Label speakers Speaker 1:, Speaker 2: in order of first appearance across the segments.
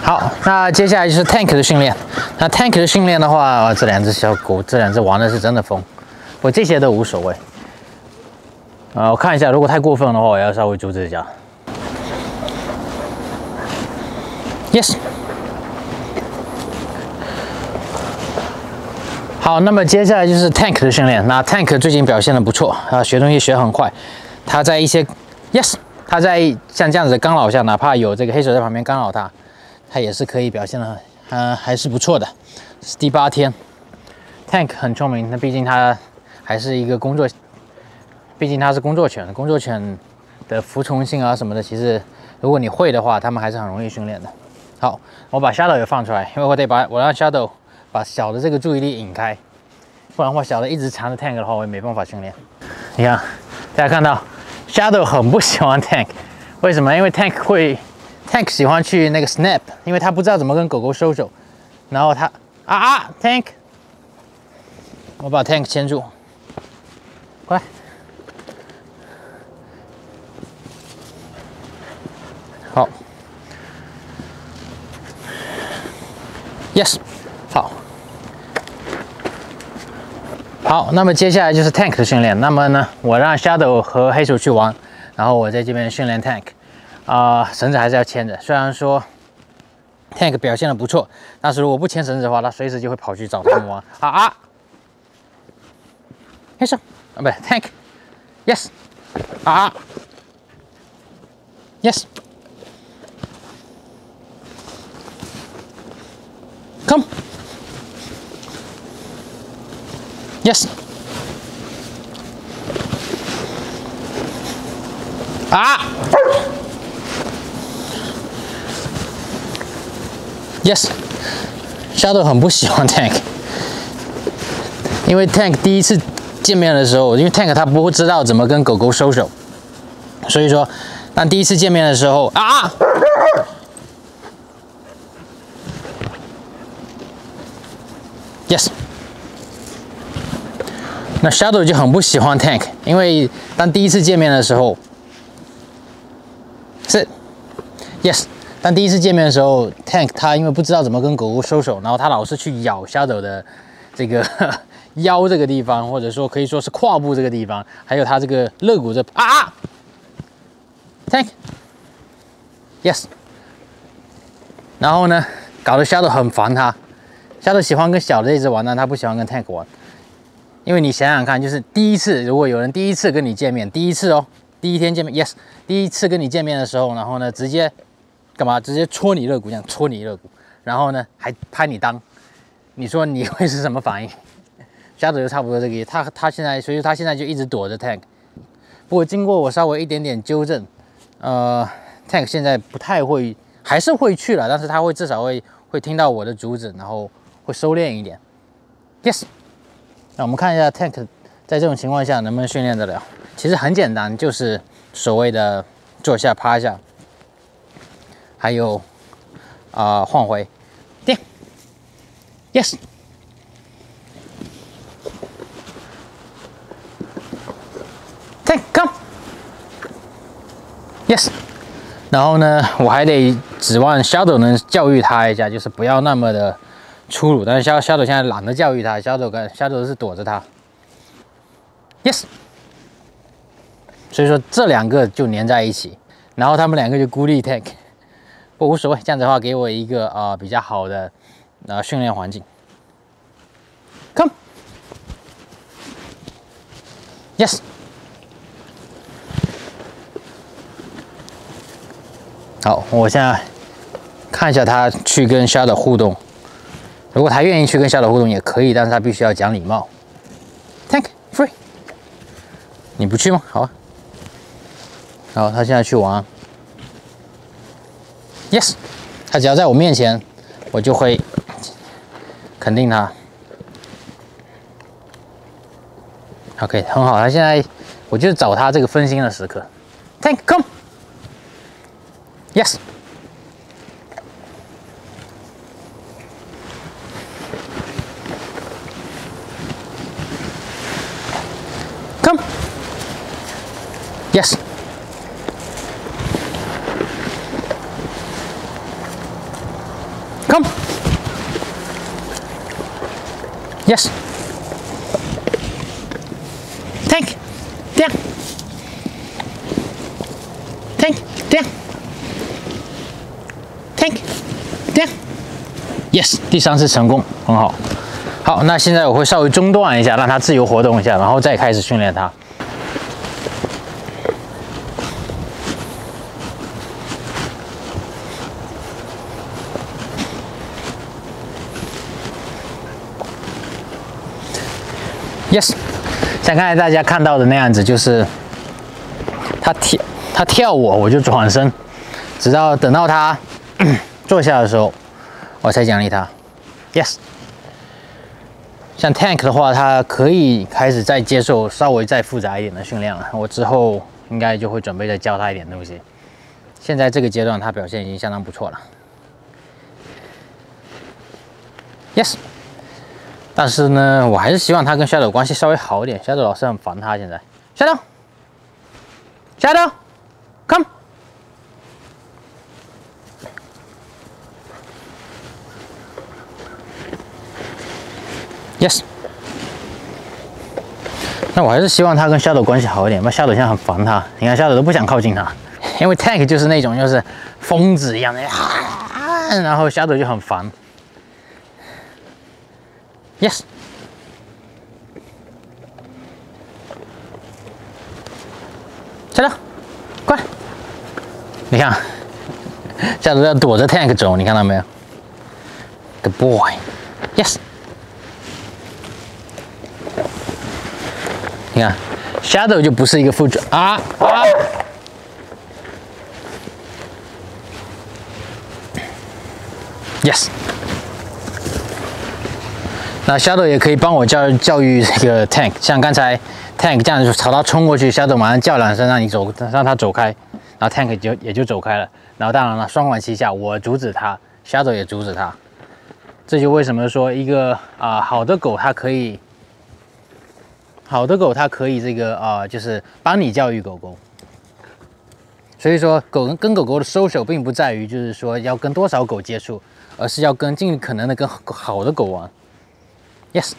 Speaker 1: 好，那接下来就是 Tank 的训练。那 Tank 的训练的话，这两只小狗，这两只玩的是真的疯。不过这些都无所谓。我看一下，如果太过分的话，我要稍微阻止一下。Yes。好，那么接下来就是 Tank 的训练。那 Tank 最近表现的不错学东西学很快。他在一些 Yes， 他在像这样子的干扰下，哪怕有这个黑手在旁边干扰他，他也是可以表现的还是不错的。这是第8天 ，Tank 很聪明，那毕竟他还是一个工作，毕竟他是工作犬，工作犬的服从性什么的，其实如果你会的话，他们还是很容易训练的。好，我把 Shadow 也放出来，因为我让 Shadow 把小的这个注意力引开，不然的话小的一直缠着 Tank 的话，我也没办法训练。你看，大家看到 Shadow 很不喜欢 Tank， 为什么？因为 Tank 喜欢去那个 snap， 因为他不知道怎么跟狗狗收手，然后他Tank， 我把 Tank 牵住，过来，好 ，Yes， 好，那么接下来就是 Tank 的训练。那么呢，我让 Shadow 和黑手去玩，然后我在这边训练 Tank。绳子还是要牵着。虽然说 Tank 表现的不错，但是如果不牵绳子的话，他随时就会跑去找他们玩。黑手不对 Tank，Yes， Yes， Come。Yes。Yes。Shadow 很不喜欢 Tank， 因为 Tank 第一次见面的时候，因为 Tank 他不会知道怎么跟狗狗收手，所以说，当第一次见面的时候Yes。那 Shadow 就很不喜欢 Tank， 因为当第一次见面的时候，是 Yes。当第一次见面的时候 ，Tank 他因为不知道怎么跟狗狗收手，然后他老是去咬 Shadow 的这个腰这个地方，或者说可以说是胯部这个地方，还有他这个肋骨这Tank Yes。然后呢，搞得 Shadow 很烦他。Shadow 喜欢跟小的这只玩，但他不喜欢跟 Tank 玩。因为你想想看，就是第一次，如果有人第一次跟你见面，第一次第一天见面 ，yes， 第一次跟你见面的时候，然后呢，直接干嘛？直接戳你肋骨，这样戳你肋骨，然后呢，还拍你裆，你说你会是什么反应？Shadow 就差不多这个意思，他现在，所以他现在就一直躲着 Tank。不过经过我稍微一点点纠正，Tank 现在不太会，还是会去了，但是他会至少会听到我的阻止，然后会收敛一点。Yes。那我们看一下 Tank 在这种情况下能不能训练得了？其实很简单，就是所谓的坐下、趴下，还有换回。对 ，Yes， Tank come，Yes。然后呢，我还得指望 Shadow 能教育他一下，就是不要那么的粗鲁，但是 Shadow 现在懒得教育他 ，Shadow 是躲着他 ，Yes。所以说这两个就粘在一起，然后他们两个就孤立 Tank， 不无所谓，这样子的话给我一个比较好的训练环境。Come，Yes。好，我现在看一下他去跟 Shadow 互动。如果他愿意去跟 Shadow 互动也可以，但是他必须要讲礼貌。Tank free， 你不去吗？好啊。好，他现在去玩。Yes， 他只要在我面前，我就会肯定他。OK， 很好，他现在我就找他这个分心的时刻。Tank come，Yes。Yes。 Yes. Tank. Down. Tank. Down. Tank. Down. Yes.第3次成功，很好。好，那现在我会稍微中断一下，让它自由活动一下，然后再开始训练它。Yes， 像刚才大家看到的那样子，就是他跳我就转身，直到等到他坐下的时候，我才奖励他。Yes， 像 Tank 的话，他可以开始再接受稍微再复杂一点的训练了。我之后应该就会准备再教他一点东西。现在这个阶段，他表现已经相当不错了。Yes。但是呢，我还是希望他跟 Shadow 关系稍微好一点。Shadow 老师很烦他现在。Shadow，Come。Yes。那我还是希望他跟 Shadow 关系好一点。那 Shadow 现在很烦他，你看 Shadow 都不想靠近他，因为 Tank 就是那种就是疯子一样的，然后 Shadow 就很烦。Yes。Shadow，快！你看，Shadow要躲着 Tank 走，你看到没有 ？Good boy。Yes。你看 ，Shadow 就不是一个负责啊。Yes。那 Shadow 也可以帮我教育这个 Tank， 像刚才 Tank 这样子朝他冲过去 ，Shadow 马上叫2声让他走开，然后 Tank 也就走开了。然后当然了，双管齐下，我阻止他 ，Shadow 也阻止他。这就为什么说一个好的狗它可以这个就是帮你教育狗狗。所以说跟狗狗的 social 并不在于就是说要跟多少狗接触，而是要跟尽可能的跟好的狗玩。Yes，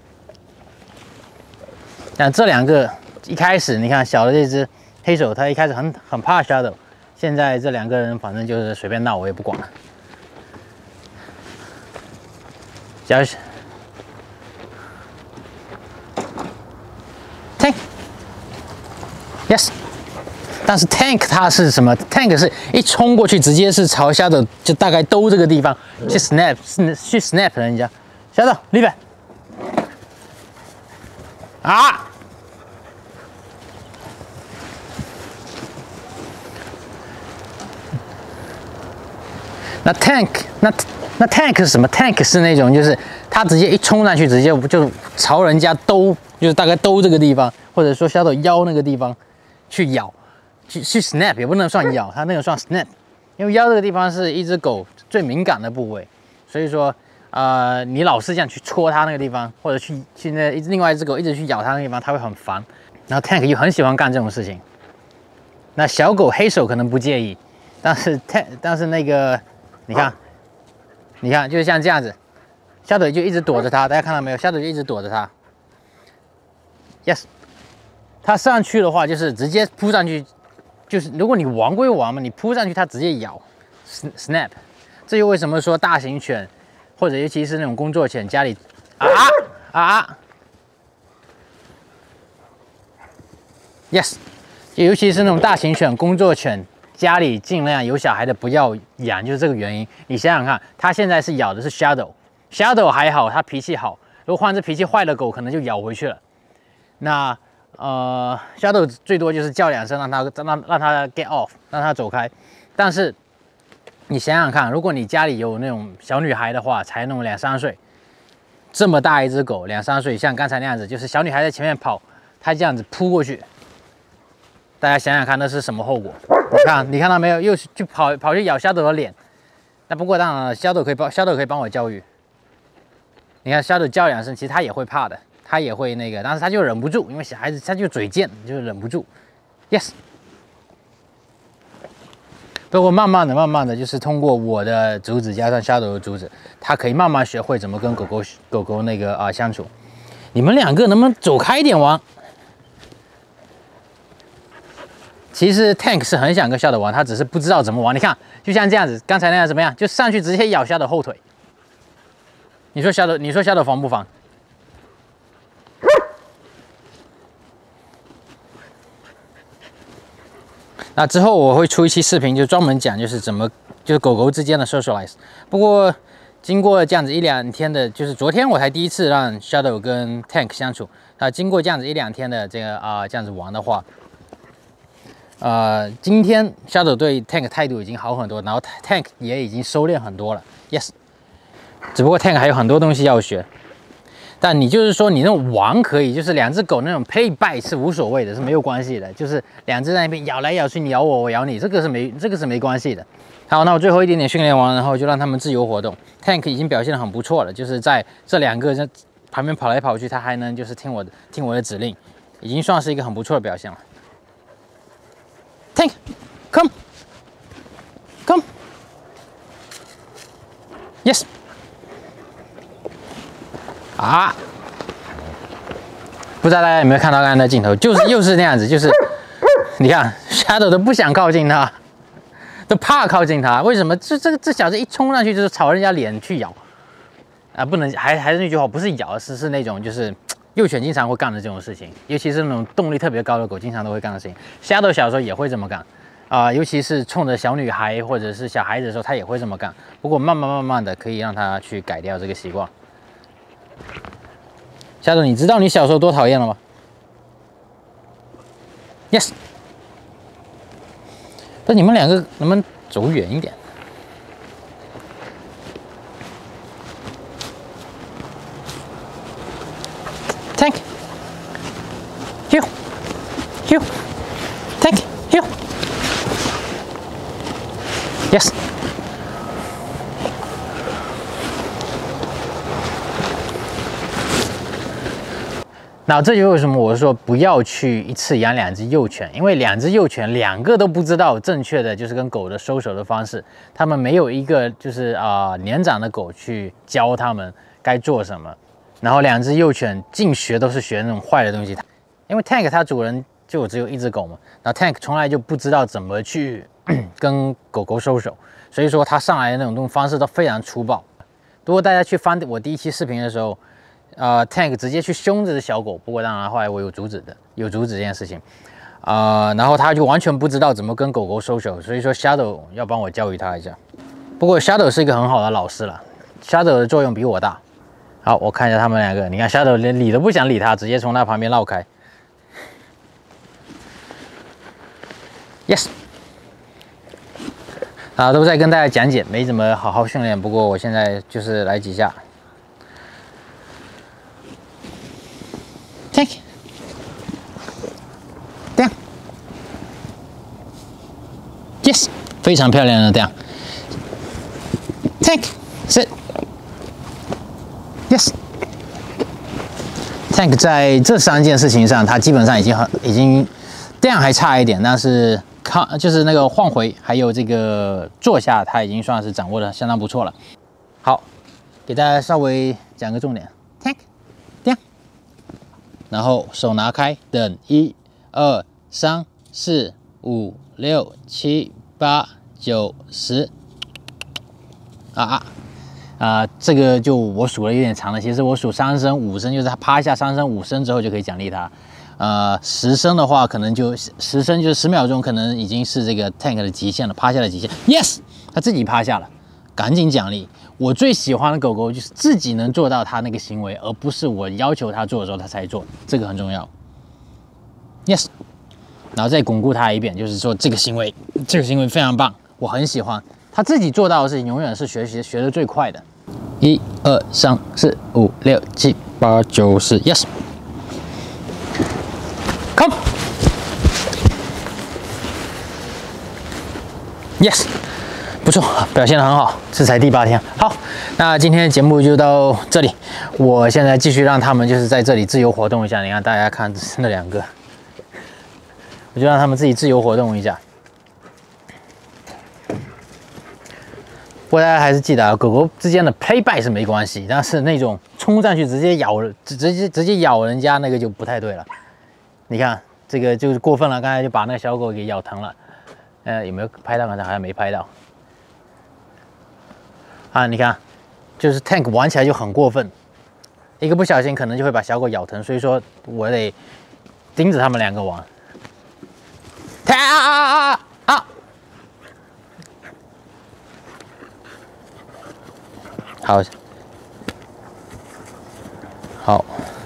Speaker 1: 但这2个一开始你看小的这只黑手，它一开始很怕 Shadow， 现在这2个人反正就是随便闹，我也不管了。Tank， Yes， 但是 Tank 它是什么 ？Tank 是一冲过去，直接是朝 Shadow 就大概兜这个地方去 snap 人家 Shadow 离远。那 Tank 是什么 ？Tank 是那种就是他直接一冲上去，直接就朝人家兜，就是大概兜这个地方，或者说Shadow腰那个地方去咬，去 snap 也不能算咬，它那个算 snap， 因为腰这个地方是一只狗最敏感的部位，所以说你老是这样去戳它那个地方，或者去另外一只狗一直去咬它那个地方，它会很烦。然后 Tank 又很喜欢干这种事情。那小狗黑手可能不介意，但是那个你看，就是像这样子，Shadow就一直躲着它，大家看到没有 ？Shadow就一直躲着它。Yes， 它上去的话就是直接扑上去，就是如果你玩归玩嘛，你扑上去它直接咬 ，snap。这就为什么说大型犬或者尤其是那种工作犬家里Yes， 尤其是那种大型犬工作犬。家里尽量有小孩的不要养，就是这个原因。你想想看，它现在是咬的是 Shadow 还好，它脾气好。如果换只脾气坏的狗，可能就咬回去了。那Shadow 最多就是叫2声，让它 get off， 让它走开。但是你想想看，如果你家里有那种小女孩的话，才那种2、3岁，这么大一只狗，2、3岁，像刚才那样子，就是小女孩在前面跑，它这样子扑过去。大家想想看，那是什么后果？你看到没有？又去跑去咬Shadow的脸。那不过当然了，Shadow可以帮我教育。你看Shadow叫2声，其实他也会怕的，他也会那个，但是他就忍不住，因为小孩子他就嘴贱，就是忍不住。Yes， 不过慢慢的，就是通过我的主旨加上 Shadow 的主旨，它可以慢慢学会怎么跟狗狗那个相处。你们两个能不能走开一点玩？其实 Tank 是很想跟 Shadow 玩，他只是不知道怎么玩。你看，就像这样子，刚才那样怎么样？就上去直接咬 Shadow 后腿。你说 Shadow 防不防？那之后我会出一期视频，就专门讲就是怎么就是狗狗之间的 socialize。不过经过这样子1-2天的，就是昨天我才第一次让 Shadow 跟 Tank 相处。经过这样子1-2天的这个这样子玩的话，今天 Shadow 对 Tank 态度已经好很多，然后 Tank 也已经收敛很多了。Yes， 只不过 Tank 还有很多东西要学。但你就是说你那种玩可以，就是2只狗那种 play bite 是无所谓的，是没有关系的。就是2只在那边咬来咬去，你咬我，我咬你，这个是没关系的。好，那我最后一点点训练完，然后就让他们自由活动。Tank 已经表现得很不错了，就是在这2个在旁边跑来跑去，他还能就是听我的指令，已经算是一个很不错的表现了。Tank， come， yes。不知道大家有没有看到刚才的镜头，又是那样子，就是你看 Shadow 都不想靠近他，都怕靠近他，为什么？这小子一冲上去就是朝人家脸去咬不能还是那句话，不是咬，是那种就是幼犬经常会干的这种事情，尤其是那种动力特别高的狗，经常都会干的事情。Shadow 小时候也会这么干尤其是冲着小女孩或者是小孩子的时候，他也会这么干。不过慢慢的可以让他去改掉这个习惯。Shadow， 你知道你小时候多讨厌了吗 ？Yes。那你们2个能不能走远一点 ？Tank， heel， Tank， heel， yes。那这就为什么我说不要去一次养2只幼犬，因为2只幼犬2个都不知道正确的就是跟狗的收手的方式，他们没有一个就是年长的狗去教他们该做什么，然后2只幼犬净学都是学那种坏的东西，因为 Tank 它主人就只有1只狗嘛，然后 Tank 从来就不知道怎么去跟狗狗收手，所以说他上来的那种方式都非常粗暴。如果大家去翻我第1期视频的时候。Tank 直接去凶这只小狗，不过当然后来我有阻止这件事情，然后他就完全不知道怎么跟狗狗收手，所以说 Shadow 要帮我教育他一下。不过 Shadow 是一个很好的老师了 ，Shadow 的作用比我大。好，我看一下他们2个，你看 Shadow 连理都不想理他，直接从他旁边绕开。Yes， 都在跟大家讲解，没怎么好好训练，不过我现在就是来几下。Tank， 这样 ，yes， 非常漂亮的这样 ，Tank， sit， yes， Tank 在这3件事情上，他基本上已经这样还差一点，但是就是那个晃回还有这个坐下，他已经算是掌握的相当不错了。好，给大家稍微讲个重点 ，Tank。然后手拿开，等1、2、3、4、5、6、7、8、9、10。这个就我数了有点长了，其实我数3声、5声，就是他趴下3声、5声之后就可以奖励他。10声的话，可能就10声就是10秒钟，可能已经是这个 Tank 的极限了，趴下的极限。Yes， 他自己趴下了，赶紧奖励。我最喜欢的狗狗就是自己能做到它那个行为，而不是我要求它做的时候它才做，这个很重要。Yes， 然后再巩固它一遍，就是说这个行为非常棒，我很喜欢。它自己做到的事情永远是学得最快的。1、2、3、4、5、6、7、8、9、10 ，Yes， come， Yes。不错，表现得很好，这才第8天。好，那今天的节目就到这里。我现在继续让他们就是在这里自由活动一下。你看，大家看那2个，我就让他们自己自由活动一下。 不过大家还是记得啊，狗狗之间的 play by 是没关系，但是那种冲上去直接咬人家那个就不太对了。你看这个就是过分了，刚才就把那个小狗给咬疼了。有没有拍到？刚才好像没拍到。啊，你看，就是 Tank 玩起来就很过分，一个不小心可能就会把小狗咬疼，所以说我得盯着他们两个玩。好，好，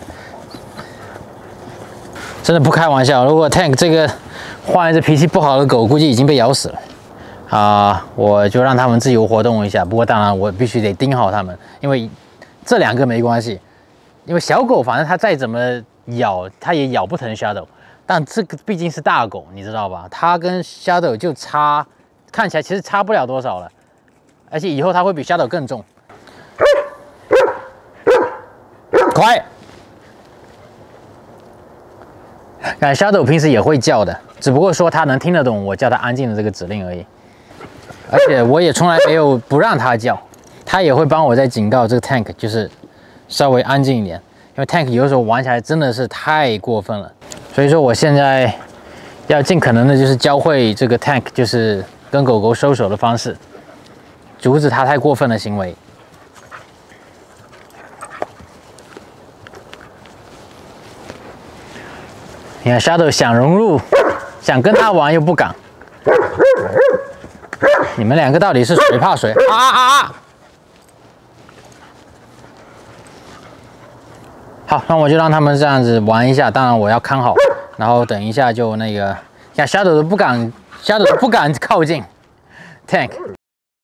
Speaker 1: 真的不开玩笑。如果 Tank 这个换一只脾气不好的狗，估计已经被咬死了。我就让他们自由活动一下。不过当然我必须得盯好他们，因为这两个没关系。因为小狗反正它再怎么咬，它也咬不疼 Shadow。但这个毕竟是大狗，你知道吧？它跟 Shadow 就差，看起来其实差不了多少了。而且以后它会比 Shadow 更重。快！看 Shadow 平时也会叫的，只不过说它能听得懂我叫它安静的这个指令而已。而且我也从来没有不让它叫，它也会帮我在警告这个 Tank， 就是稍微安静一点。因为 Tank 有的时候玩起来真的是太过分了，所以说我现在要尽可能的就是教会这个 Tank， 就是跟狗狗收手的方式，阻止它太过分的行为。你看 Shadow 想融入，想跟他玩又不敢。你们两个到底是谁怕谁？好，那我就让他们这样子玩一下。当然我要看好，然后等一下就那个，像 Shadow 都不敢靠近 Tank。